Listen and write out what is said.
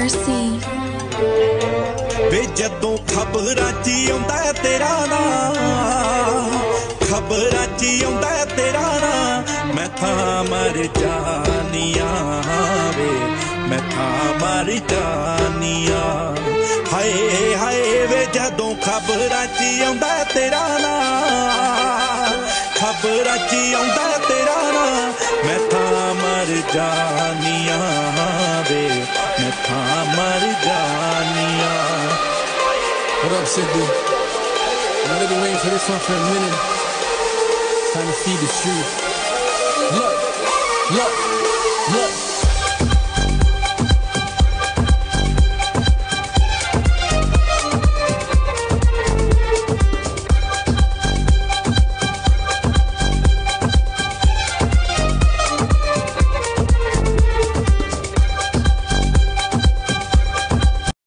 RC ਵੇ ਜਦੋਂ ਖਬਰਾਂ 'ਚ ਆਉਂਦਾ ਤੇਰਾ ਨਾਂ, ਖਬਰਾਂ 'ਚ ਆਉਂਦਾ ਤੇਰਾ ਨਾਂ, ਮੈਂ ਤਾਂ ਮਰ ਜਾਨੀਆਂ ਵੇ, ਮੈਂ ਤਾਂ ਮਰ ਜਾਨੀਆਂ। ਹਾਏ ਹਾਏ ਵੇ ਜਦੋਂ ਖਬਰਾਂ 'ਚ ਆਉਂਦਾ ਤੇਰਾ ਨਾਂ, ਖਬਰਾਂ 'ਚ ਆਉਂਦਾ ਤੇਰਾ ਨਾਂ, ਮੈਂ ਤਾਂ ਮਰ ਜਾਨੀਆਂ ਵੇ, मैं था मर जानिया। What up, Sidney? I've been waiting for this one for a minute. Time to feed the street. Look, look, look.